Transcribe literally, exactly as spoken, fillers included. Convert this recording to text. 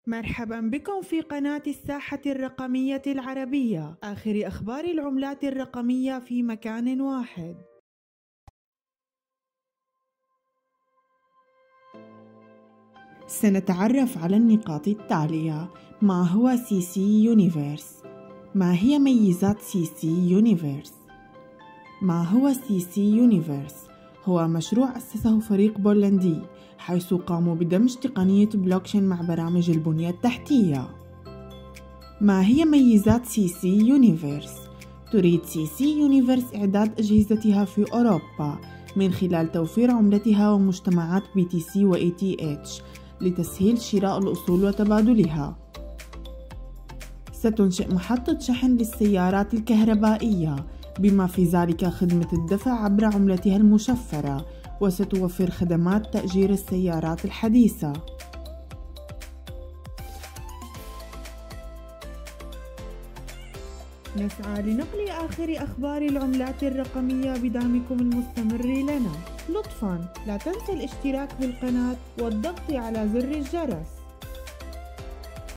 مرحبا بكم في قناة الساحة الرقمية العربية، آخر أخبار العملات الرقمية في مكان واحد. سنتعرف على النقاط التالية. ما هو سي سي يونيفرس؟ ما هي ميزات سي سي يونيفرس؟ ما هو سي سي يونيفرس؟ هو مشروع أسسه فريق بولندي، حيث قاموا بدمج تقنية بلوكشين مع برامج البنية التحتية. ما هي ميزات سي سي يونيفرس؟ تريد سي سي يونيفرس إعداد أجهزتها في أوروبا من خلال توفير عملتها ومجتمعات بي تي سي و إي تي إتش لتسهيل شراء الأصول وتبادلها. ستنشئ محطة شحن للسيارات الكهربائية، بما في ذلك خدمة الدفع عبر عملتها المشفرة، وستوفر خدمات تأجير السيارات الحديثة. نسعى لنقل آخر أخبار العملات الرقمية بدعمكم المستمر لنا. لطفاً لا تنسى الاشتراك بالقناة والضغط على زر الجرس.